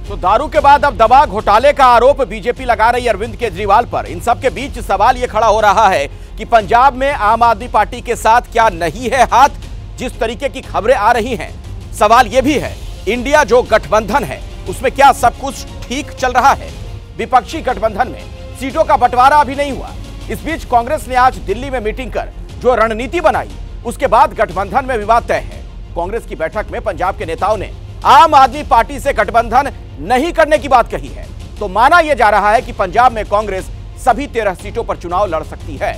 तो दारू के बाद अब दवा घोटाले का आरोप बीजेपी लगा रही अरविंद केजरीवाल पर। इन सब के बीच सवाल यह खड़ा हो रहा है कि पंजाब में आम आदमी पार्टी के साथ क्या नहीं है हाथ, जिस तरीके की खबरें आ रही हैं। सवाल यह भी है, इंडिया जो गठबंधन है उसमें क्या सब कुछ ठीक चल रहा है? विपक्षी गठबंधन में सीटों का बंटवारा अभी नहीं हुआ। इस बीच कांग्रेस ने आज दिल्ली में मीटिंग कर जो रणनीति बनाई, उसके बाद गठबंधन में विवाद तय है। कांग्रेस की बैठक में पंजाब के नेताओं ने आम आदमी पार्टी से गठबंधन नहीं करने की बात कही है, तो माना यह जा रहा है कि पंजाब में कांग्रेस सभी 13 सीटों पर चुनाव लड़ सकती है।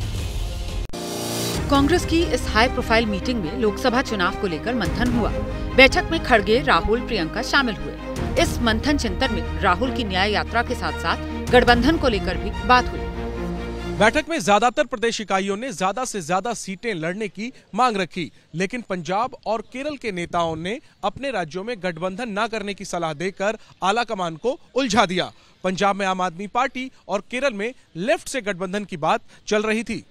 कांग्रेस की इस हाई प्रोफाइल मीटिंग में लोकसभा चुनाव को लेकर मंथन हुआ। बैठक में खड़गे, राहुल, प्रियंका शामिल हुए। इस मंथन चिंतन में राहुल की न्याय यात्रा के साथ साथ गठबंधन को लेकर भी बात हुई। बैठक में ज्यादातर प्रदेश इकाइयों ने ज्यादा से ज्यादा सीटें लड़ने की मांग रखी, लेकिन पंजाब और केरल के नेताओं ने अपने राज्यों में गठबंधन न करने की सलाह देकर आलाकमान को उलझा दिया। पंजाब में आम आदमी पार्टी और केरल में लेफ्ट से गठबंधन की बात चल रही थी।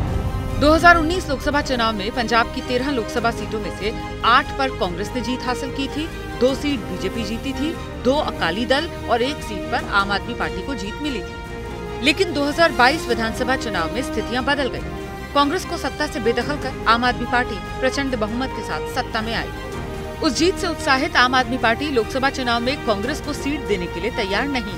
2019 लोकसभा चुनाव में पंजाब की 13 लोकसभा सीटों में से 8 पर कांग्रेस ने जीत हासिल की थी, 2 सीट बीजेपी जीती थी, 2 अकाली दल और 1 सीट पर आम आदमी पार्टी को जीत मिली थी। लेकिन 2022 विधानसभा चुनाव में स्थितियां बदल गई। कांग्रेस को सत्ता से बेदखल कर आम आदमी पार्टी प्रचंड बहुमत के साथ सत्ता में आई। उस जीत से उत्साहित आम आदमी पार्टी लोकसभा चुनाव में कांग्रेस को सीट देने के लिए तैयार नहीं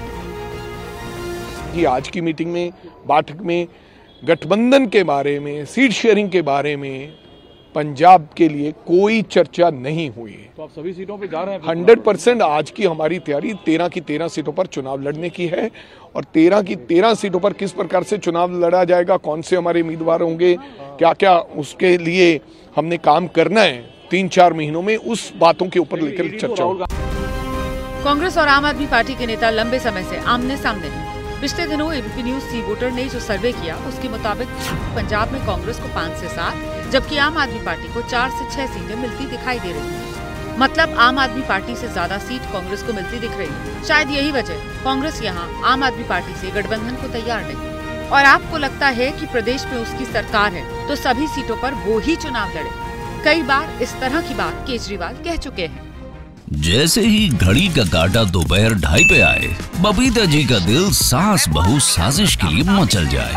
है। आज की मीटिंग में, बैठक में गठबंधन के बारे में, सीट शेयरिंग के बारे में पंजाब के लिए कोई चर्चा नहीं हुई है। तो आप सभी सीटों पे जा रहे हैं? 100% आज की हमारी तैयारी 13 की 13 सीटों पर चुनाव लड़ने की है, और 13 की 13 सीटों पर किस प्रकार से चुनाव लड़ा जाएगा, कौन से हमारे उम्मीदवार होंगे, क्या क्या उसके लिए हमने काम करना है 3-4 महीनों में, उस बातों के ऊपर लेकर चर्चा होगा। कांग्रेस और आम आदमी पार्टी के नेता लंबे समय से आमने सामने हैं। पिछले दिनों एबीपी न्यूज सी वोटर ने जो सर्वे किया, उसके मुताबिक पंजाब में कांग्रेस को 5 से 7, जबकि आम आदमी पार्टी को 4 से 6 सीटें मिलती दिखाई दे रही हैं। मतलब आम आदमी पार्टी से ज्यादा सीट कांग्रेस को मिलती दिख रही है। शायद यही वजह कांग्रेस यहाँ आम आदमी पार्टी से गठबंधन को तैयार नहीं। और आपको लगता है कि प्रदेश में उसकी सरकार है तो सभी सीटों पर वो ही चुनाव लड़े। कई बार इस तरह की बात केजरीवाल कह चुके हैं। जैसे ही घड़ी का काटा दोपहर 2:30 पे आए, बबीता जी का दिल सास बहू साजिश के लिए मचल जाए।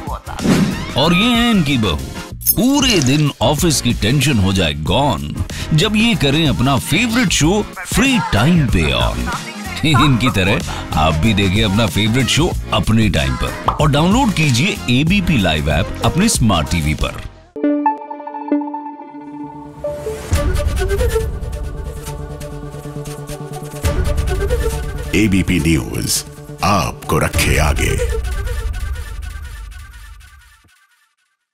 और ये है इनकी बहू, पूरे दिन ऑफिस की टेंशन हो जाए गॉन जब ये करें अपना फेवरेट शो फ्री टाइम पे ऑन। इनकी तरह आप भी देखिए अपना फेवरेट शो अपने टाइम पर और डाउनलोड कीजिए एबीपी लाइव ऐप अपने स्मार्ट टीवी पर। एबीपी न्यूज आपको रखे आगे।